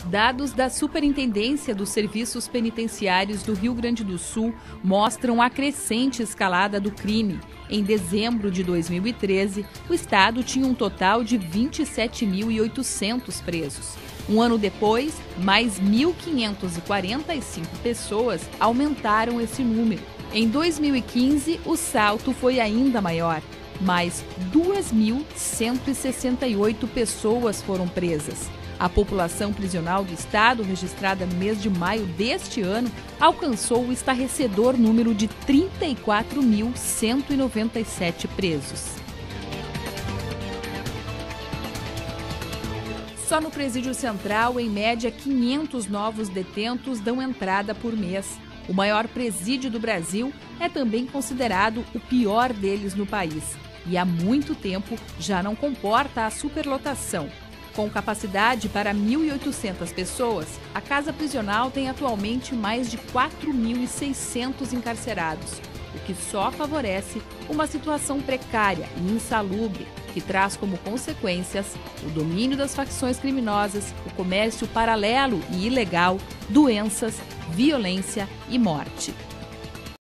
Dados da Superintendência dos Serviços Penitenciários do Rio Grande do Sul mostram a crescente escalada do crime. Em dezembro de 2013, o estado tinha um total de 27.800 presos. Um ano depois, mais 1.545 pessoas aumentaram esse número. Em 2015, o salto foi ainda maior. Mais 2.168 pessoas foram presas. A população prisional do estado, registrada no mês de maio deste ano, alcançou o estarrecedor número de 34.197 presos. Só no Presídio Central, em média, 500 novos detentos dão entrada por mês. O maior presídio do Brasil é também considerado o pior deles no país. E há muito tempo já não comporta a superlotação. Com capacidade para 1.800 pessoas, a Casa Prisional tem atualmente mais de 4.600 encarcerados, o que só favorece uma situação precária e insalubre, que traz como consequências o domínio das facções criminosas, o comércio paralelo e ilegal, doenças, violência e morte.